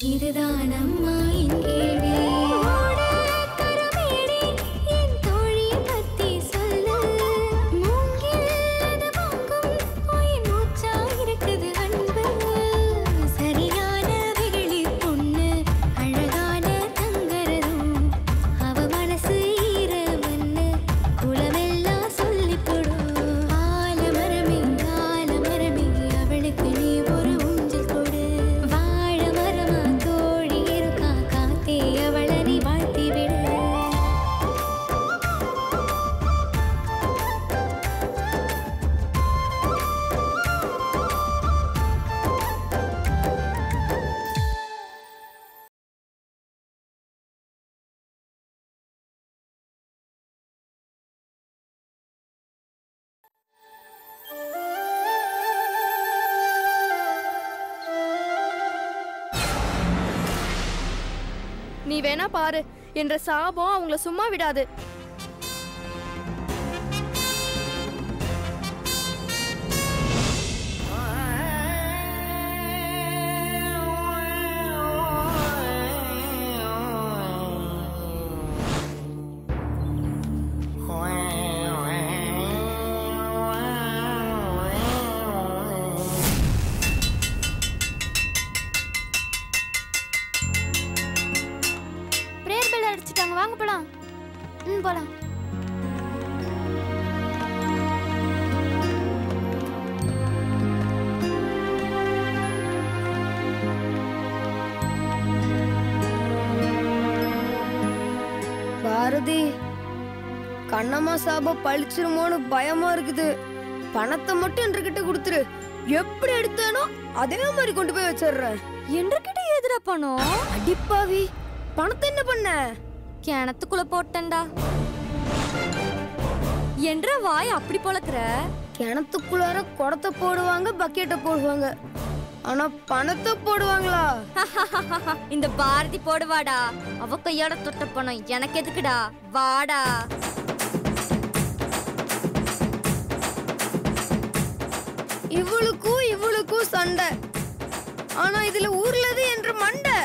இதுதான் அம்மா என் கேள்வி. நீ வேணா பாரு, என்ற சாபம் அவங்கள சும்மா விடாது. வாங்க போலாம். போலாம். பாரதி, கண்ணம்மா சாபம் பழிச்சிருமோன்னு பயமா இருக்குது. பணத்தை மட்டும் என்கிட்ட கொடுத்துரு. எப்படி எடுத்தானோ அதே மாதிரி கொண்டு போய் வச்சிடுறேன். என்கிட்ட எதுடா பணம்? அடிப்பாவி, பணத்தை என்ன பண்ண? கிணத்துக்குள்ள போட்டேன்டா. என்ற வாய் அப்படி பொளக்குற? கிணத்துக்குள்ளார குடத்தை போடுவாங்க, பக்கெட்டை போடுவாங்க. ஆனா பணத்தை போடுவாங்களா? இந்த பாரதி போடுவாடா. அவ கையோட தொட்ட பணம் எனக்கு எதுக்குடா? வாடா. இவளுக்கும் சண்டை. ஆனா இதுல ஊர்லது என்று மண்டை.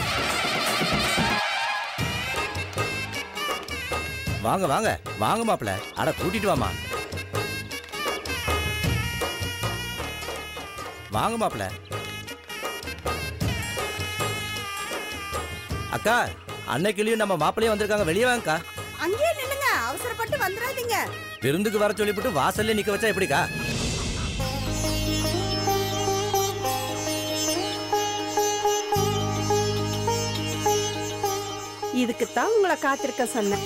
வாங்க வாங்க வாங்க மாப்பிள்ள. அட கூட்டிட்டு வாமா. வாங்க மாப்பிள்ள. அக்கா, அன்னைக்கிலயும் நம்ம மாப்பிள்ளையும் வந்திருக்காங்க. வெளியே வாங்கக்கா. அங்கேயே நில்லுங்க, அவசரப்பட்டு வந்துடாதீங்க. விருந்துக்கு வர சொல்லிவிட்டு வாசல்ல நிக்க வச்சா எப்படிக்கா? இதுக்குத்தான் உங்களை காத்திருக்க சொன்னேன்.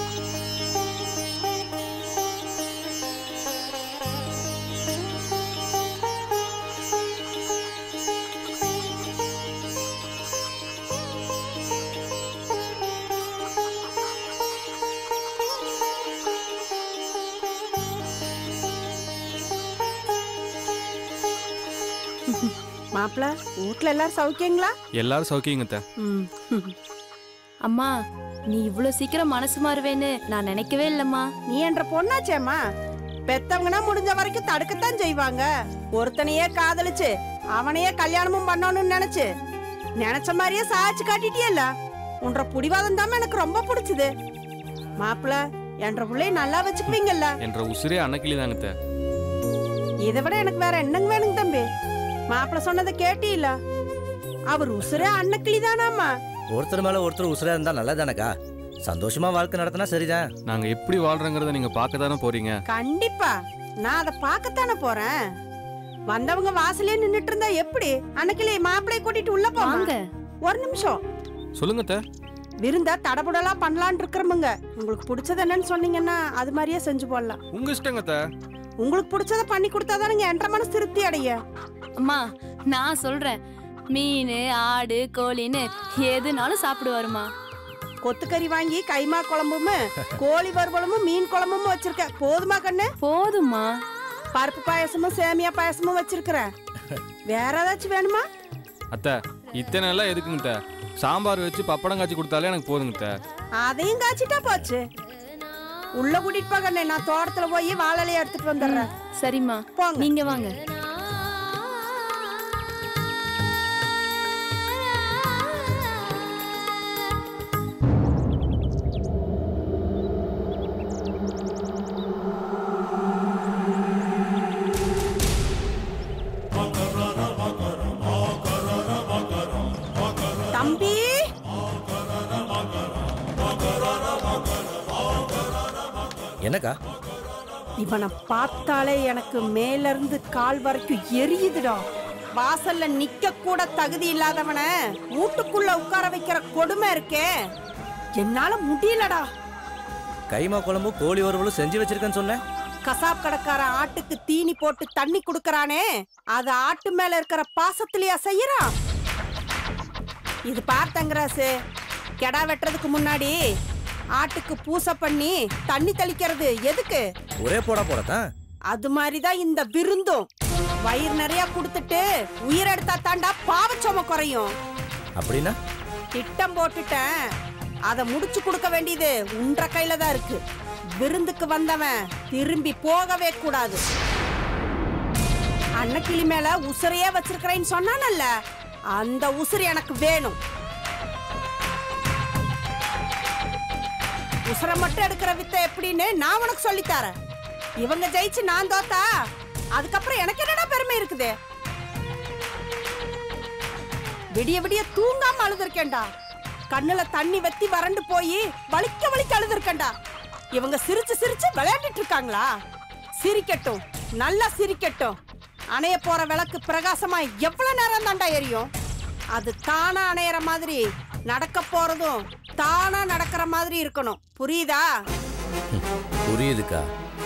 மாப்பிள்ள, வீட்ல எல்லாரும் சௌக்கியங்களா? எல்லாரும் சௌக்கியங்க. அம்மா, நீ இவ்வளவு சீக்கிரம் மனசு மாறுவேன்னு நான் நினைக்கவே இல்லம்மா. நீ என்ற பொண்ணாச்சேம்மா. பெத்தவங்கன்னா முடிஞ்ச வரைக்கும் தடுக்கத்தான் செய்வாங்க. ஒருத்தனையே காதலிச்சு அவனையே கல்யாணமும் பண்ணணும்னு நினைச்ச மாதிரியே சாட்சி காட்டிட்டியல்ல. உன்ற புடிவாதம் தான் எனக்கு ரொம்ப பிடிச்சது. மாப்பிள்ள, என்ற பிள்ளைய நல்லா வச்சுக்குவீங்கல்ல? என்ற உசுரே அன்னைக்கிளி தாங்க. இதை விட எனக்கு வேற என்னங்க வேணுங்க தம்பி? மாப்பிள்ள சொன்னதை கேட்டீல? அவர் உசுரே அன்னக்கிளி தானாமா. ஒருத்தர் மேல ஒருத்தர் உசுரா இருந்தா நல்லதானக்கா? சந்தோஷமா வாழ்க்கை நடத்தினா சரிதான். நாங்க எப்படி வாழ்றோங்கிறத நீங்க பார்க்கத்தானே போறீங்க. கண்டிப்பா நான் அதை பார்க்கத்தானே போறேன். வந்தவங்க வாசலே நின்னுட்டு இருந்தா எப்படி? அன்னைக்கிளி மாப்பிள்ளை கூட்டிட்டு உள்ள போவாங்க. ஒரு நிமிஷம் சொல்லுங்க. விருந்தா தடபுடலா பண்ணலான்னு இருக்கிறவங்க, உங்களுக்கு பிடிச்சது என்னன்னு சொன்னீங்கன்னா அது மாதிரியே செஞ்சு போடலாம். உங்க இஷ்டங்க. உங்களுக்கு பிடிச்சத பண்ணி கொடுத்தாதானுங்க என்ற மனசு திருப்தி அடைய. அம்மா, நான் சொல்றேன், மீன், ஆடு, கோழின்னு எதுனாலும் சாப்பிடுவாருமா. கொத்துக்கறி வாங்கி கைமா குழம்பும் கோழி வறுவலும் மீன் குழம்பும் வச்சிருக்க. போதுமா கண்ணு? போதுமா. பருப்பு பாயசமும் சேமியா பாயசமும் வச்சிருக்கிற. வேற ஏதாச்சும் வேணுமா? அத்தை, இத்தனை எல்லாம் எதுக்குங்க? சாம்பார் வச்சு பப்படம் காய்ச்சி கொடுத்தாலே எனக்கு போதுங்க. அதையும் காய்ச்சிட்டா போச்சு. உள்ள கூட்டிட்டு போக, நான் தோட்டத்துல போய் வாழையில எடுத்துட்டு வந்துடுறேன். சரிம்மா, போங்க. நீங்க வாங்க. தம்பி, என்னக்கா? இவனை பார்த்தாலே எனக்கு மேல இருந்து கால் வரைக்கும் எரியுதுடா. வாசல்ல நிக்க கூட தகுதி இல்லாதவன வீட்டுக்குள்ள உட்கார வைக்கிற கொடுமை இருக்கே, என்னால முடியலடா. கைமா குழம்பு கோழி வறுவலும் செஞ்சு வச்சிருக்கேன்னு சொன்னேன். கசாப் கடைக்கார ஆட்டுக்கு தீனி போட்டு தண்ணி குடுக்கறானே, அது ஆட்டு மேல இருக்கிற பாசத்திலேயா செய்யறான்? இது பார்த்தங்கராசு, கெடா வெட்டுறதுக்கு முன்னாடி ஆட்டுக்கு பூசை பண்ணி தண்ணி தெளிக்கிறது எதுக்கு? ஒரே போடத்தான். அது மாதிரிதான் இந்த விருந்தும். வயிறு நிறைய கொடுத்துட்டு உயிரெடுத்தா தாண்டா பாவச்சோம குறையும். அப்படின்னா திட்டம் போட்டுட்டேன், அதை முடிச்சு கொடுக்க வேண்டியது உன்ற கையில தான் இருக்கு. விருந்துக்கு வந்தவன் திரும்பி போகவே கூடாது. அன்னக்கிளி மேல உசுரையே வச்சிருக்கிறேன்னு சொன்னானல்ல, அந்த உசுறு எனக்கு வேணும். உசுரை மட்டும் எடுக்கிற வித்தை எப்படின்னு நான் உனக்கு சொல்லித்தரேன். இவங்க ஜெயிச்சு நான் தோத்தா அதுக்கப்புறம் எனக்கு என்னடா பெருமை இருக்குது? விடிய விடிய தூங்காம அழுதுருக்கேன்டா. கண்ணுல தண்ணி வெத்தி வறண்டு போய் வலிக்க வலிக்க அழுதுருக்கேன்டா. இவங்க சிரிச்சு சிரிச்சு விளையாண்டுட்டு இருக்காங்களா? சிரிக்கட்டும், நல்லா சிரிக்கட்டும். அணைய போற விளக்கு பிரகாசமா எவ்வளவு நேரம் தாண்டா எரியும்? அது தானா அணையற மாதிரி நடக்க போறதும் தானா நடக்கிற மாதிரி இருக்கணும். புரியுதா? புரியுதுக்கா.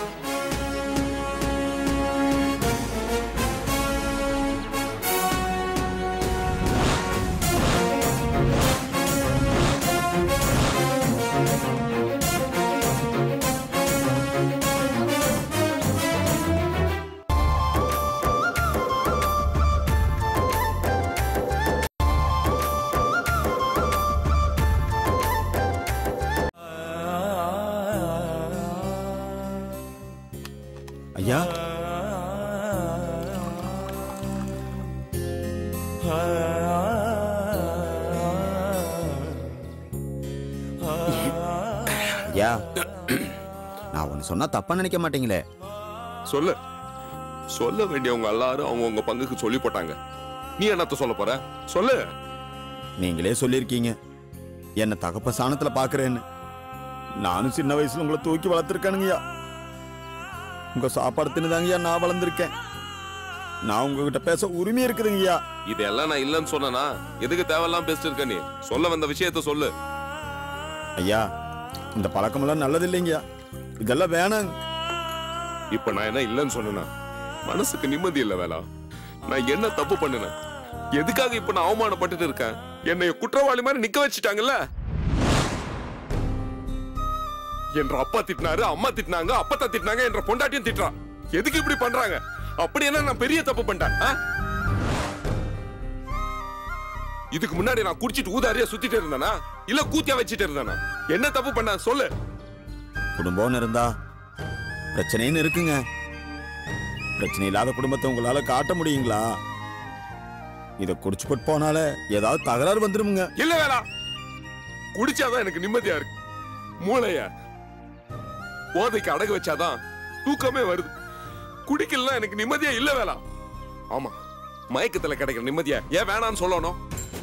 ஐயா, ஐயா, நான் ஒன்னு சொன்னா தப்பா நினைக்க மாட்டீங்களே? சொல்லு. சொல்ல வேண்டியவங்க எல்லாரும் அவங்க பங்குக்கு சொல்லி போட்டாங்க. நீ என்னத்த சொல்ல போற? சொல்லு. நீங்களே சொல்லிருக்கீங்க என்ன தகப்ப சாணத்துல பாக்குறேன்னு. நானும் சின்ன வயசுல உங்களை தூக்கி வளர்த்திருக்கேனுங்கய்யா. உங்க சாப்பாடு தின்னுதாங்கய்யா நான் வளர்ந்துருக்கேன். நான் உங்ககிட்ட பேச உரிமை இருக்குதுங்கய்யா. இதெல்லாம் நான் இல்லன்னு சொன்னா எதுக்கு தேவையெல்லாம் பேசிட்டு இருக்க? நீ சொல்ல வந்த விஷயத்த சொல்லு. ஐயா, இந்த பழக்கமெல்லாம் நல்லது இல்லைங்கய்யா. இதெல்லாம் வேணாங்க. இப்ப நான் என்ன இல்லன்னு சொன்னா மனசுக்கு நிம்மதி இல்ல வேளா. நான் என்ன தப்பு பண்ணினேன்? எதுக்காக இப்ப நான் அவமானப்பட்டு இருக்கேன்? என்னைய குற்றவாளி மாதிரி நிக்க வச்சுட்டாங்கல்ல. என்ற அப்பா திட்டினாரு, அம்மா திட்டினாங்க, அப்பத்தா திட்டினாங்க, என்ற பொண்டாட்டியும் திட்டுறான். எதுக்கு இப்படி பண்றாங்க? அப்படி என்ன நான் பெரிய தப்பு பண்ணிட்டேன்? இதுக்கு முன்னாடி நான் குடிச்சிட்டு ஊதாரியா சுத்திட்டு இருந்தானா இல்ல கூத்தியா வச்சிட்டு இருந்தானா? என்ன தப்பு பண்ண சொல்லு. குடும்பம்னு இருந்தா பிரச்சனைன்னு இருக்குங்க. பிரச்சனை இல்லாத குடும்பத்தை உங்களால காட்ட முடியுங்களா? இத குடிச்சு போட்டு போனால ஏதாவது தகராறு வந்துருமுங்க. இல்ல வேணா, குடிச்சாதான் எனக்கு நிம்மதியா இருக்கு. மூளைய போதைக்கு அடகு வச்சாதான் தூக்கமே வருது. குடிக்கலாம் எனக்கு நிம்மதியா இல்ல வேளா. ஆமா, மயக்கத்துல கிடைக்கிற நிம்மதியா ஏன் வேணான்னு சொல்லணும்?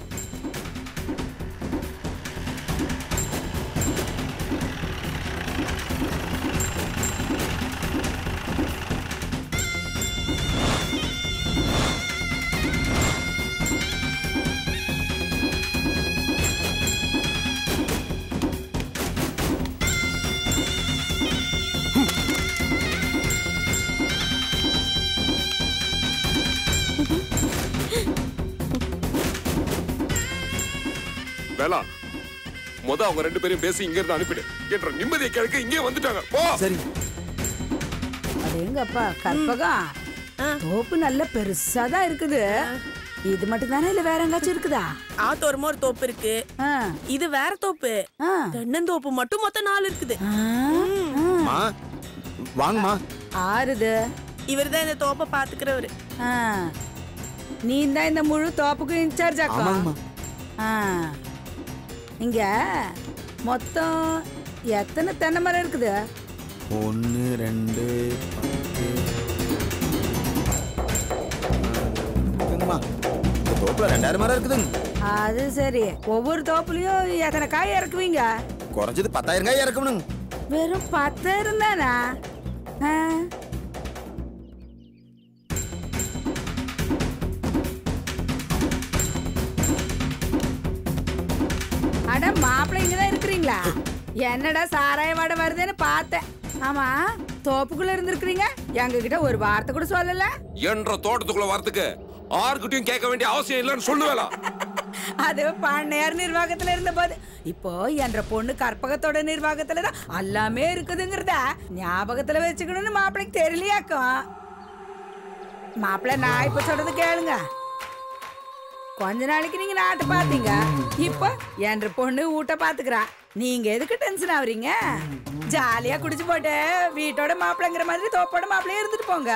வேளா, அவங்க ரெண்டு பேரும் பேசி இங்க இருந்து அனுப்பிடு. என்ற நிம்மதியை கிழக்கு இங்கே வந்துட்டாங்க. போ. சரி. அது எங்கப்பா கற்பகம், தோப்பு நல்ல பெருசாதான் இருக்குது. இது மட்டும் தானே இல்ல வேற எங்காச்சும் இருக்குதா? ஆத்தோரமா ஒரு தோப்பு இருக்கு. இது வேற தோப்பு. தென்னந்தோப்பு மட்டும் மொத்தம் 4 இருக்குது. வாங்கம்மா. ஆறுது. இவர்தான் இந்த தோப்பை பாத்துக்கிறவரு. நீ தான் இந்த முழு தோப்புக்கும் இன்சார்ஜ் ஆமா. இங்க மொத்தம் எத்தனை தென்னை மரம் இருக்குது? 1 2 10. தோப்புல 2000 மரம் இருக்குதுங்க. அது சரி. ஒவ்வொரு தோப்புலயும் எத்தனை காய் இறக்குவீங்க? குறைஞ்சது 10,000 காய் இறக்கணுங்க. வெறும் 10,000 தானா? அட மாப்பிள்ளை இங்கதான் இருக்கிறீங்களா? என்னடா சாராய வாடை வருதுன்னு பார்த்தேன். ஆமா, தோப்புக்குள்ள இருந்திருக்கிறீங்க, எங்க கிட்ட ஒரு வார்த்தை கூட சொல்லல. என்ற தோட்டத்துக்குள்ள வரதுக்கு யாருக்கிட்டையும் கேட்க வேண்டிய அவசியம் இல்லைன்னு சொல்லுவேலா? அது பண்ணையார் நிர்வாகத்துல இருந்த போது. இப்போ என்ற பொண்ணு கற்பகத்தோட நிர்வாகத்துலதான் எல்லாமே இருக்குதுங்கிறத ஞாபகத்துல வச்சுக்கணும்னு மாப்பிள்ளைக்கு தெரியலையாக்கும். மாப்பிள்ளை, நான் இப்ப சொல்றது கேளுங்க. கொஞ்ச நாளைக்கு நீங்க நாட்டை பாத்தீங்க, இப்ப என்ற பொண்ணு ஊட்ட பாத்துக்கிறா. நீங்க எதுக்கு டென்ஷன் ஆவறீங்க? ஜாலியா குடிச்சு போட்டு வீட்டோட மாப்பிள்ளைங்கிற மாதிரி தோப்போட மாப்பிள்ளையே இருந்துட்டு போங்க.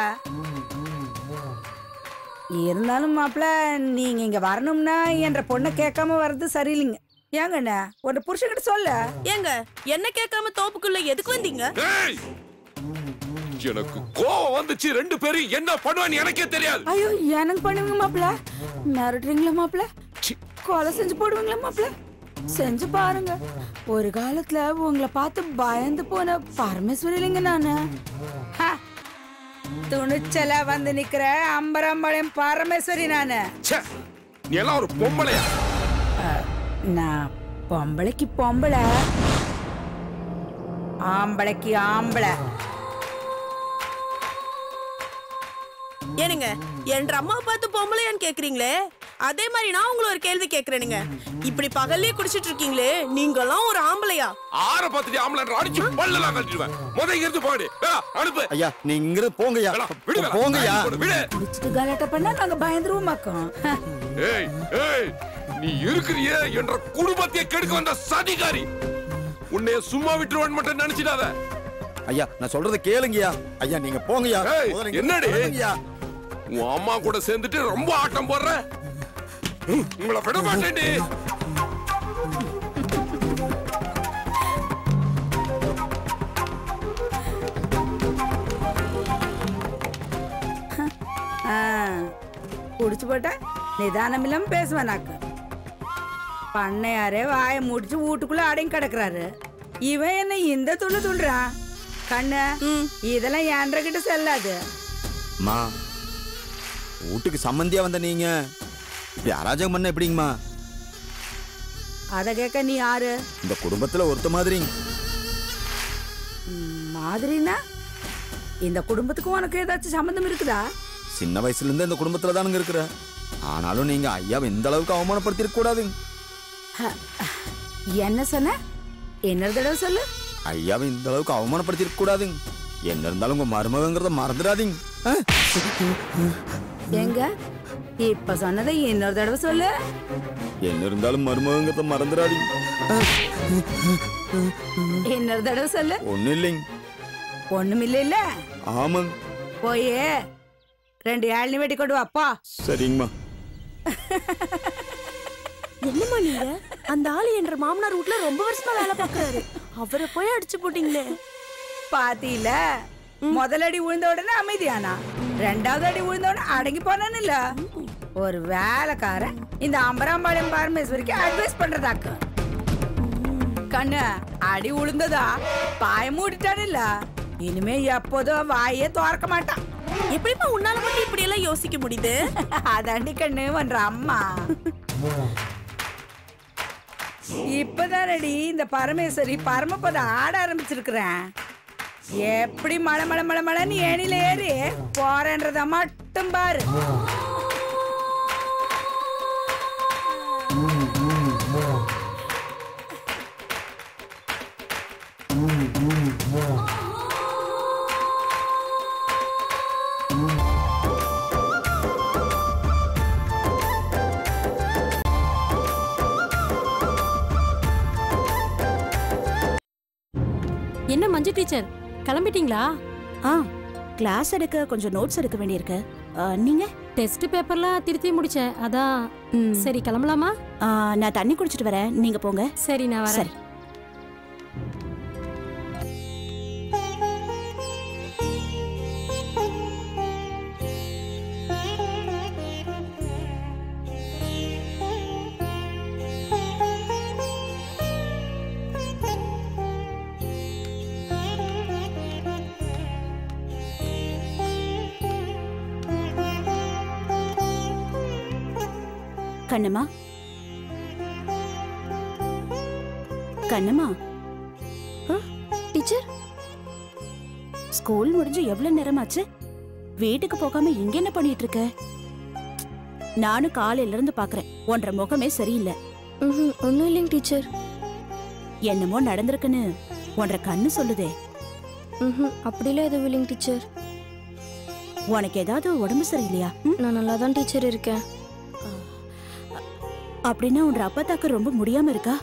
இருந்தாலும் மாப்பிள்ள, நீங்க இங்க வரணும்னா என்ற பொண்ணை கேட்காம வர்றது சரியில்லைங்க. ஏங்கண்ணா, ஒரு புருஷன்கிட்ட சொல்ல. ஏங்க, என்ன கேட்காம தோப்புக்குள்ள எதுக்கு வந்தீங்க? எனக்கு கோவம் வந்துச்சு. 2 பேரும் என்ன பண்ணுவான்னு எனக்கே தெரியாது. ஐயோ, எனக்கு பண்ணுவீங்க மாப்பிள்ள? மிரட்டுறீங்களா மாப்பிள்ள? கொலை செஞ்சு போடுவீங்களா மாப்பிள்ள? செஞ்சு பாருங்க. ஒரு காலத்துல உங்களை பார்த்து பயந்து போன பரமேஸ்வரி இல்லைங்க நானு. துணிச்சல வந்து நிக்கிற அம்பரம்பாளையம் பரமேஸ்வரி நானு. நீ எல்லாம் ஒரு பொம்பளையா? நான் பொம்பளைக்கு பொம்பளை, ஆம்பளைக்கு ஆம்பளை. ஏனுங்க, என்ற அம்மா பார்த்து பொம்பளையான்னு கேக்குறீங்களே, அதே மாதிரி நான் உங்களை ஒரு கேள்வி கேக்குறேனுங்க. இப்படி பகல்லே குடிச்சிட்டு இருக்கீங்களே, நீங்கெல்லாம் ஒரு ஆம்பளையா? ஆற பார்த்துட்டு ஆம்பளை அடிச்சு பல்லெல்லாம் கழட்டிடுவேன். முதல்ல இங்கிருந்து போடி. அனுப்பு. ஐயா, நீங்க இங்கிருந்து போங்கய்யா. போங்கய்யா. குடிச்சிட்டு கலாட்டா பண்ணா நாங்க பயந்துருவோம் மாக்கோம். ஏய் ஏய், நீ இருக்கிறியே என்ற குடும்பத்தை கெடுக்க வந்த சதிகாரி. உன்னை சும்மா விட்டுருவான்னு மட்டும் நினைச்சிடாத. ஐயா, நான் சொல்றத கேளுங்கய்யா. ஐயா, நீங்க போங்கய்யா. என்னடி உன் அம்மா கூட சேர்ந்துட்டு ரொம்ப ஆட்டம் போடுற? உங்களை விட மாட்டேன்டி. குடிச்சு போட்டா நிதானம் இல்லாம பேசுவானாக்கு. பண்ணையாரே வாய முடிச்சு வீட்டுக்குள்ள அடங்கி கிடக்குறாரு. இவன் என்ன இந்த துள்ளு துள்ளுறான்? கண்ணு, இதெல்லாம் என்ற கிட்ட செல்லாது. மா, வீட்டுக்கு சம்பந்தியா வந்த நீங்க இப்படி அராஜகம் பண்ண எப்படிங்கம்மா? அத கேட்க நீ யாரு? இந்த குடும்பத்துல ஒருத்த மாதிரி. மாதிரினா இந்த குடும்பத்துக்கும் உனக்கு ஏதாச்சும் சம்பந்தம் இருக்குதா? சின்ன வயசுல இருந்து இந்த குடும்பத்துல தானுங்க இருக்கிற. ஆனாலும் நீங்க ஐயாவை இந்த அளவுக்கு அவமானப்படுத்தி இருக்க கூடாது. என்ன சொன்ன? என்ன தடவை சொல்லு. ஐயாவை இந்த அளவுக்கு அவமானப்படுத்தி இருக்க கூடாது. என்ன இருந்தாலும் உங்க மருமகங்கிறத மறந்துடாதீங்க. எங்க இப்ப சொன்னதை இன்னொரு தடவை சொல்லு. என்ன இருந்தாலும் மருமகங்கிறத மறந்துடாதீங்க. இன்னொரு தடவை சொல்லு. ஒண்ணும் இல்லைங்க. ஒண்ணும் இல்ல. ஆமாங்க. போயே 2 ஏழனி வெட்டி கொண்டு வாப்பா. சரிங்கம்மா. என்னம்மா நீங்க? அந்த ஆளு என்ற மாமனார் வீட்ல ரொம்ப வருஷமா வேலை பார்க்கறாரு. அவரை போய் அடிச்சு போட்டீங்களே. பாத்தீல, முதல் அடி விழுந்த உடனே அமைதியானா, 2வது அடி விழுந்த உடனே அடங்கி போனான்னு இல்ல. ஒரு வேலைக்காரன் இந்த அம்பராம்பாளையம் பரமேஸ்வரிக்கு அட்வைஸ் பண்றதாக்கு. கண்ணு, அடி விழுந்ததா பாய மூடிட்டாரு இல்ல, இனிமே எப்போதும் வாயே திறக்க மாட்டான். எப்படிப்பா உன்னால மட்டும் இப்படி எல்லாம் யோசிக்க முடியுது? அதாண்டி கண்ணு பண்ற அம்மா. இப்பதான் ரெடி இந்த பரமேஸ்வரி பரமபதம் ஆட ஆரம்பிச்சிருக்கிறேன். எப்படி மழை மழை மழை மழைன்னு ஏனில ஏறி போறேன்றத மட்டும் பாரு. என்ன மஞ்சு டீச்சர், கிளம்பிட்டீங்களா? கிளாஸ் எடுக்க கொஞ்சம் நோட்ஸ் எடுக்க வேண்டியிருக்கு. நீங்க? டெஸ்ட் பேப்பர்லாம் திருத்தி முடிச்சேன், அதான். சரி, கிளம்பலாமா? நான் தண்ணி குடிச்சிட்டு வரேன், நீங்க போங்க. சரி, நான் வரேன். சரி. கண்ணம்மா கண்ணம்மா டீச்சர் ஸ்கூல் முடிஞ்சு எவ்வளவு நேரமாச்சு? வீட்டுக்கு போகாம இங்க என்ன பண்ணிட்டு இருக்க? நானும் காலையில இருந்து பாக்குறேன், உன்ற முகமே சரியில்லை. ஒன்னும் இல்லைங்க டீச்சர். என்னமோ நடந்திருக்குன்னு உன்ற கண்ணு சொல்லுதே. அப்படிலாம் எதுவும் இல்லைங்க டீச்சர். உனக்கு ஏதாவது உடம்பு சரியில்லையா? நான் நல்லா தான் டீச்சர் இருக்கேன். அப்படின்னா உன்ற அப்பத்தாக்கு ரொம்ப முடியாம இருக்கா?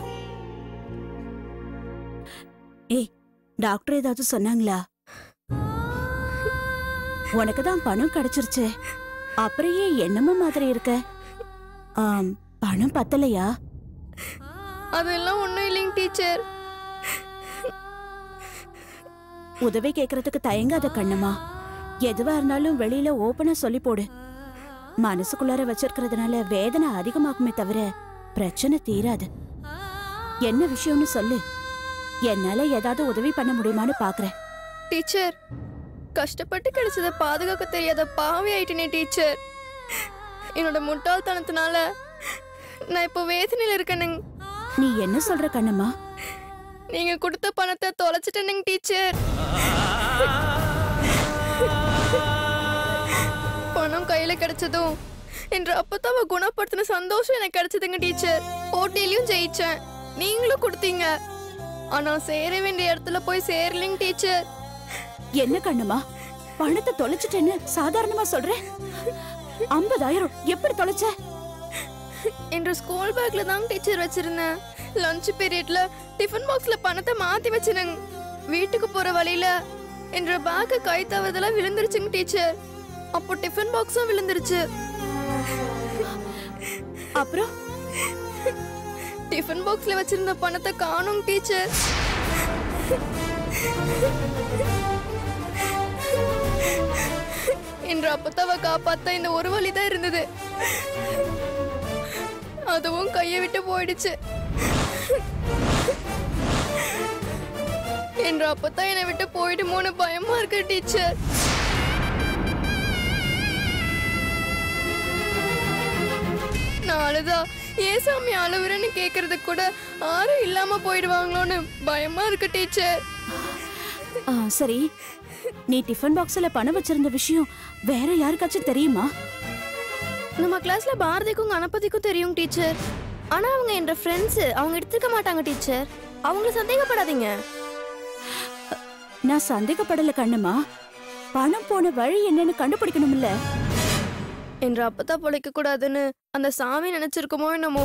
ஏய், டாக்டர் ஏதாவது சொன்னாங்களா? உனக்கு தான் பணம் கிடைச்சிருச்சு, அப்புறம் ஏன் என்னமோ மாதிரி இருக்க? பணம் பத்தலையா? அதெல்லாம் ஒண்ணும் இல்லைங்க டீச்சர். உதவி கேக்குறதுக்கு தயங்காத கண்ணம்மா. எதுவா இருந்தாலும் வெளியில ஓபனா சொல்லி போடு. மனசுக்குள்ளார வச்சிருக்கிறதுனால வேதனை அதிகமாகுமே தவிர பிரச்சனை தீராது. என்ன விஷயம்னு சொல்லு, என்னால ஏதாவது உதவி பண்ண முடியுமான்னு பாக்குறேன். டீச்சர், கஷ்டப்பட்டு கிடைச்சத பாதுகாக்க தெரியாத பாவி ஆயிட்டேனே டீச்சர். என்னோட முட்டாள்தனத்தினால நான் இப்போ வேதனையில இருக்கேனுங்க. நீ என்ன சொல்ற கண்ணம்மா? நீங்க கொடுத்த பணத்தை தொலைச்சிட்டேனுங்க டீச்சர். பணம் கையில கிடைச்சதும் என்ற அப்பத்தாவ குணப்படுத்தின சந்தோஷம் எனக்கு கிடைச்சதுங்க டீச்சர். போட்டியிலையும் ஜெயிச்சேன், நீங்களும் கொடுத்தீங்க. ஆனா சேர வேண்டிய இடத்துல போய் சேரலிங்க டீச்சர். என்ன கண்ணம்மா, பணத்தை தொலைச்சிட்டேன்னு சாதாரணமா சொல்ற? 50,000 எப்படி தொலைச்ச? என்ற ஸ்கூல் பேக்ல தான் டீச்சர் வச்சிருந்தேன். லஞ்ச் பீரியட்ல டிஃபன் பாக்ஸ்ல பணத்தை மாத்தி வச்சிருங்க. வீட்டுக்கு போற வழியில என்ற பேக் கை தவறுதலா விழுந்துருச்சுங்க டீச்சர். அப்போ டிஃபன் பாக்ஸும் விழுந்துருச்சு. அப்புறம் டிஃபன் பாக்ஸ்ல வச்சிருந்த பணத்தை காணோம் டீச்சர். என்ற அப்பத்தாவ காப்பாத்த இந்த ஒரு வழிதான் இருந்தது, அதுவும் கையை விட்டு போயிடுச்சு. என்ற அப்பத்தா என்னை விட்டு போயிடுமோன்னு பயமா இருக்கு டீச்சர். நாளுதான் ஏன் சாமி அழுவுறன்னு கேக்குறதுக்கு கூட யாரும் இல்லாம போயிடுவாங்களோன்னு பயமா இருக்கு டீச்சர். சரி, நீ டிஃபன் பாக்ஸ்ல பணம் வச்சிருந்த விஷயம் வேற யாருக்காச்சும் தெரியுமா? நம்ம கிளாஸ்ல பாரதிக்கும் கணபதிக்கும் தெரியும் டீச்சர். ஆனா அவங்க என்ற ஃப்ரெண்ட்ஸ், அவங்க எடுத்துக்க மாட்டாங்க டீச்சர். அவங்கள சந்தேகப்படாதீங்க. நான் சந்தேகப்படல கண்ணம்மா, பணம் போன வழி என்னன்னு கண்டுபிடிக்கணும்ல. என்ற அப்பத்தா பொழைக்க கூடாதுன்னு அந்த சாமி நினைச்சிருக்குமோ என்னமோ.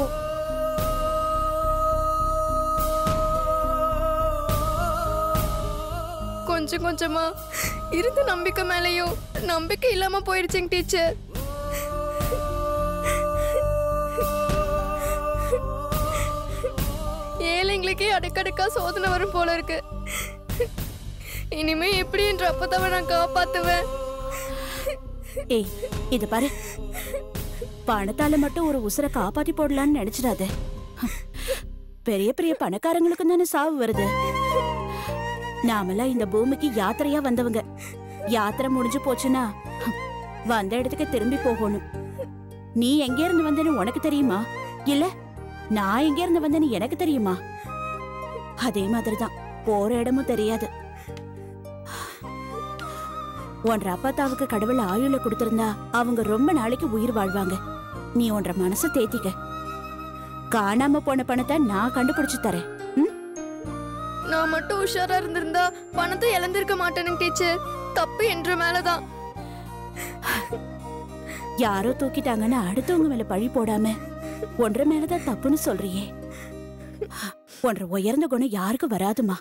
கொஞ்சம் கொஞ்சமா இருந்த நம்பிக்கை மேலயும் நம்பிக்கை இல்லாம போயிடுச்சுங்க டீச்சர். ஏழைங்களுக்கே அடுக்கடுக்கா சோதனை வரும் போல இருக்கு. இனிமே எப்படி என்ற அப்பத்தாவை நான் காப்பாத்துவேன்? ஏய், இத பாரு, பணத்தால மட்டும் ஒரு உசுரை காப்பாத்தி போடலான்னு நினைச்சிடாத. பெரிய பெரிய பணக்காரங்களுக்கு தானே சாவு வருது. நாமெல்லாம் இந்த பூமிக்கு யாத்திரையா வந்தவங்க. யாத்திரை முடிஞ்சு போச்சுன்னா வந்த இடத்துக்கு திரும்பி போகணும். நீ எங்க இருந்து வந்தேன்னு உனக்கு தெரியுமா? இல்ல நான் எங்க இருந்து வந்தேன்னு எனக்கு தெரியுமா? அதே மாதிரிதான் போற இடமும் தெரியாது. உன்ற அப்பாத்தாவுக்கு கடவுள் ஆயுள கொடுத்திருந்தா அவங்க ரொம்ப நாளைக்கு உயிர் வாழ்வாங்க. நீ உன்ற மனசை தேத்திக்க. காணாம போன பணத்தை நான் கண்டுபிடிச்சு தரேன். நான் மட்டும் உஷாரா இருந்திருந்தா பணத்தை இழந்திருக்க மாட்டேனுங்க டீச்சர். தப்பு என்ற மேலதான். யாரோ தூக்கிட்டாங்கன்னு அடுத்தவங்க மேல பழி போடாம ஒன்ற மேலதான் தப்புன்னு சொல்றியே. ஒன்ற உயர்ந்த குணம் யாருக்கு வராதுமா.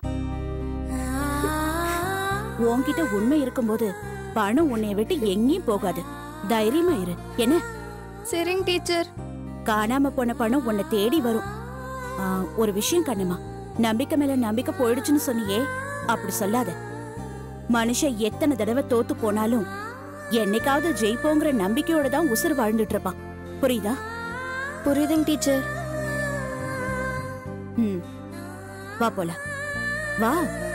உன்கிட்ட உண்மை இருக்கும்போது பணம் உன்னைய விட்டு எங்கேயும் போகாது. தைரியமா இரு. என்ன? சரிங்க டீச்சர். காணாம போன பணம் உன்னை தேடி வரும். ஒரு விஷயம் கண்ணம்மா, நம்பிக்கை மேல நம்பிக்கை போயிடுச்சுன்னு சொன்னியே, அப்படி சொல்லாத. மனுஷன் எத்தனை தடவை தோத்து போனாலும் என்னைக்காவது ஜெயிப்போங்கிற நம்பிக்கையோட தான் உசுறு வாழ்ந்துட்டு இருப்பான். புரியுதா? புரியுதுங்க டீச்சர். வா போலாம். வா.